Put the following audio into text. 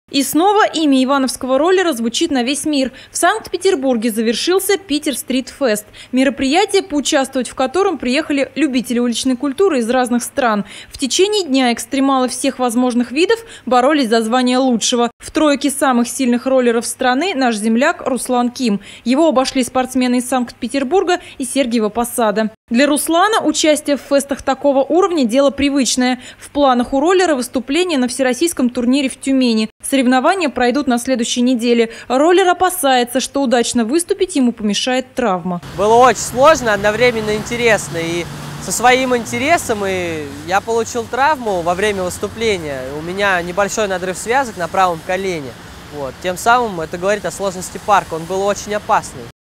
И снова имя ивановского роллера звучит на весь мир. В Санкт-Петербурге завершился Питер-стрит-фест. Мероприятие, поучаствовать в котором приехали любители уличной культуры из разных стран. В течение дня экстремалы всех возможных видов боролись за звание лучшего. В тройке самых сильных роллеров страны наш земляк Руслан Ким. Его обошли спортсмены из Санкт-Петербурга и Сергиева Посада. Для Руслана участие в фестах такого уровня – дело привычное. В планах у роллера выступление на всероссийском турнире в Тюмени. Соревнования пройдут на следующей неделе. Роллер опасается, что удачно выступить ему помешает травма. Было очень сложно, одновременно интересно. И со своим интересом я получил травму во время выступления. У меня небольшой надрыв связок на правом колене. Тем самым это говорит о сложности парка. Он был очень опасный.